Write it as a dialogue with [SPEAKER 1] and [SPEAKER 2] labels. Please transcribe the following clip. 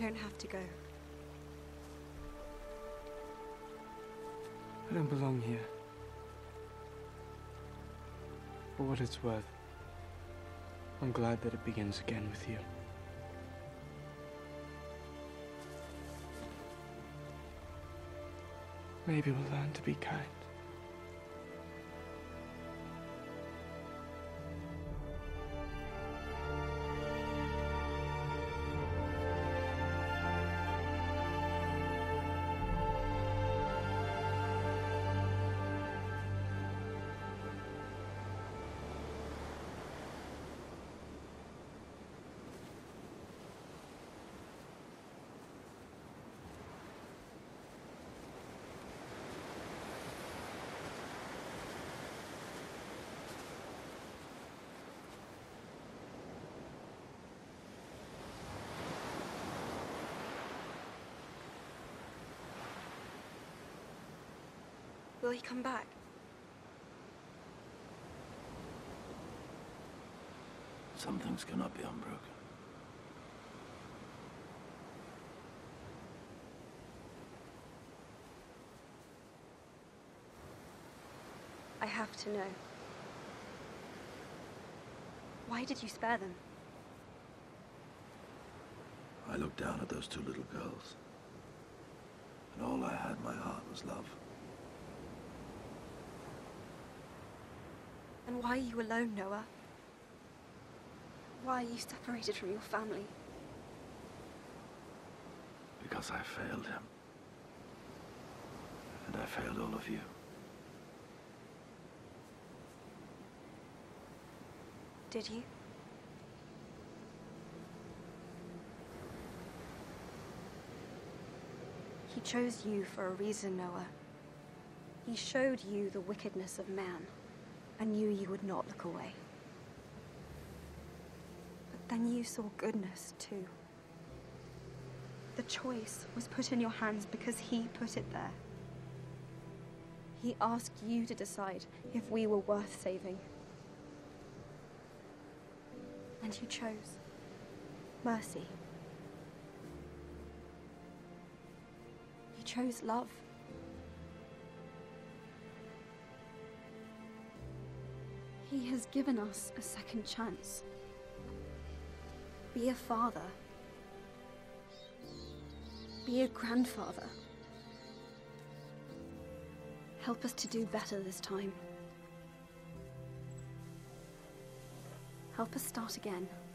[SPEAKER 1] don't have to go.
[SPEAKER 2] I don't belong here. For what it's worth, I'm glad that it begins again with you. Maybe we'll learn to be kind.
[SPEAKER 1] Will he come back?
[SPEAKER 3] Some things cannot be unbroken.
[SPEAKER 1] I have to know. Why did you spare them?
[SPEAKER 3] I looked down at those two little girls, and all I had in my heart was love.
[SPEAKER 1] And why are you alone, Noah? Why are you separated from your family?
[SPEAKER 3] Because I failed him. And I failed all of you.
[SPEAKER 1] Did you? He chose you for a reason, Noah. He showed you the wickedness of man, and knew you would not look away. But then you saw goodness, too. The choice was put in your hands because he put it there. He asked you to decide if we were worth saving. And you chose mercy. You chose love. He has given us a second chance. Be a father. Be a grandfather. Help us to do better this time. Help us start again.